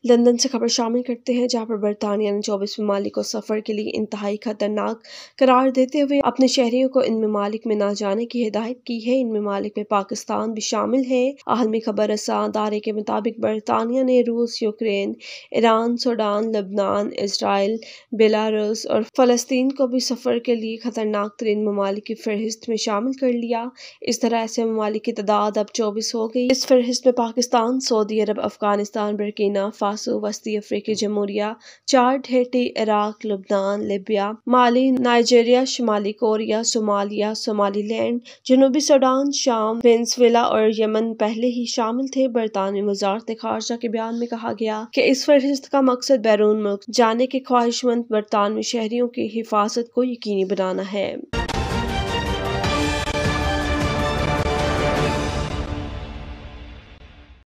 London से खबर शामिल करते हैं, जहां पर बरतानिया ने 24 ममालिक को सफर के लिए इंतहाई खतरनाक करार देते हुए अपने शहरियों को इन ममालिक में न जाने की हिदायत की है। इन ममालिक में पाकिस्तान भी शामिल है। आलमी खबर रसा अदारे के मुताबिक बरतानिया ने रूस, यूक्रेन, ईरान, सूडान, लबनान, इसराइल, बेलारूस और फलस्तीन को भी सफर के लिए खतरनाक तरीन ममालिक की फहरिस्त में शामिल कर लिया। इस तरह ऐसे ममालिक की तादाद अब 24 हो गई। इस फहरिस्त में Pakistan, Saudi Arab, Afghanistan, Burkina Faso, वस्ती अफ्रीकी जमहूरिया, चाद, हैटी, इराक, लुबनान, लीबिया, माली, नाइजीरिया, शुमाली कोरिया, सोमालिया, सोमालीलैंड, जनूबी सूडान, शाम, वेनेजुएला और यमन पहले ही शामिल थे। बरतानवी वज़ारत ख़ारजा के बयान में कहा गया कि इस फहरिस्त का मकसद बैरून मुल्क जाने के ख्वाहिशमंद बरतानवी शहरियों की हिफाजत को यकीनी बनाना है।